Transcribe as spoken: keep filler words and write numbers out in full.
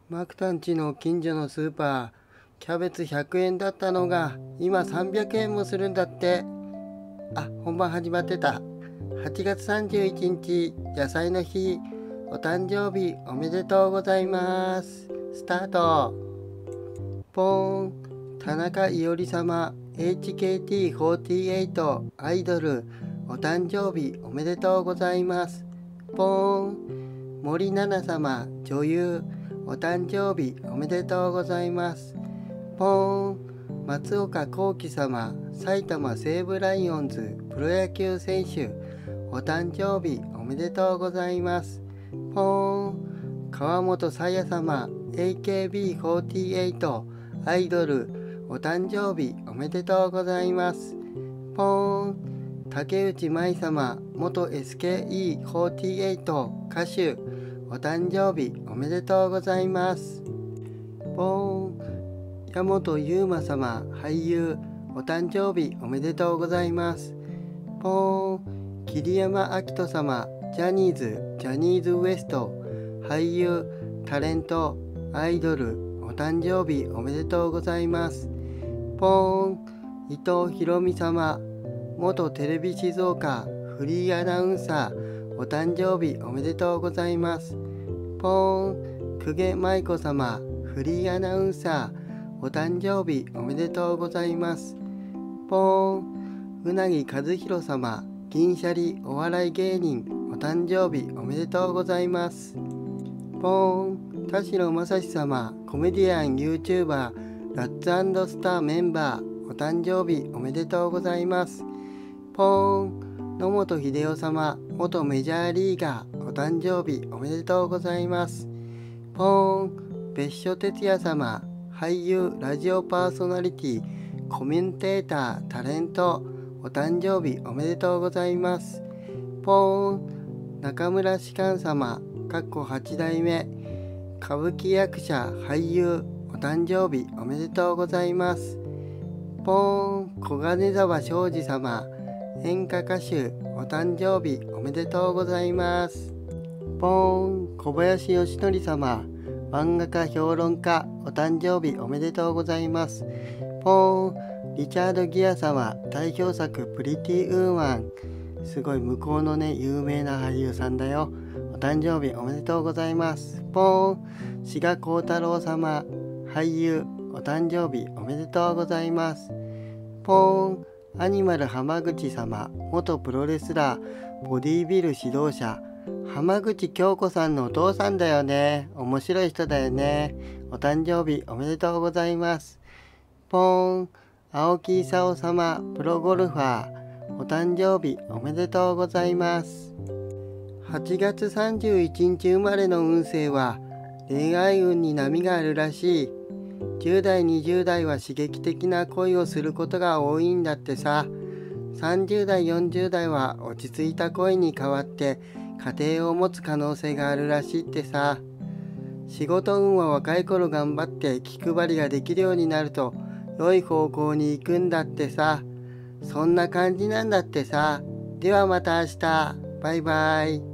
マクタン家の近所のスーパー、キャベツひゃくえんだったのが今さんびゃくえんもするんだって。あ、本番始まってた。はちがつさんじゅういちにち、野菜の日。お誕生日おめでとうございます。スタート。ポーン。田中いおり様 エイチケーティーフォーティーエイト アイドルお誕生日おめでとうございます。ポーン。森七菜様女優お誕生日おめでとうございます。ポーン。松岡幸輝様埼玉西武ライオンズプロ野球選手お誕生日おめでとうございます。ポーン。川本さや様 エーケービーフォーティーエイト アイドルお誕生日おめでとうございます。ポーン。竹内舞様元 エスケーイーフォーティーエイト 歌手お誕生日おめでとうございます。ポーン。矢本悠馬様俳優お誕生日おめでとうございます。ポーン。桐山明人様ジャニーズジャニーズ ウエスト俳優タレントアイドルお誕生日おめでとうございます。ポーン。伊藤博美様元テレビ静岡フリーアナウンサーお誕生日おめでとうございます。ポーン。久下舞子様フリーアナウンサーお誕生日おめでとうございます。ポーン。うなぎ和弘様銀シャリお笑い芸人お誕生日おめでとうございます。ポーン。田代正史様コメディアン YouTuber ラッツ&スターメンバーお誕生日おめでとうございます。ポーン。野本英世様元メジャーリーガーお誕生日おめでとうございます。ポーン。別所哲也様俳優ラジオパーソナリティコメンテータータレントお誕生日おめでとうございます。ポーン。中村芝翫様かっこはち代目歌舞伎役者俳優お誕生日おめでとうございます。ポーン。小金沢庄司様演歌歌手お誕生日おめでとうございます。ポーン。小林義則様漫画家評論家お誕生日おめでとうございます。ポーン。リチャード・ギア様代表作プリティ・ウーマンすごい向こうのね有名な俳優さんだよ。お誕生日おめでとうございます。ポーン。志賀幸太郎様俳優お誕生日おめでとうございます。ポーン。アニマル浜口様元プロレスラーボディービル指導者浜口京子さんのお父さんだよね。面白い人だよね。お誕生日おめでとうございます。ポーン。青木功様プロゴルファーお誕生日おめでとうございます。はちがつさんじゅういちにち生まれの運勢は恋愛運に波があるらしい。じゅう代にじゅう代は刺激的な恋をすることが多いんだってさ。さんじゅう代よんじゅう代は落ち着いた恋に変わって家庭を持つ可能性があるらしいってさ。仕事運は若い頃頑張って気配りができるようになると良い方向に行くんだってさ。そんな感じなんだってさ。ではまた明日。バイバイ。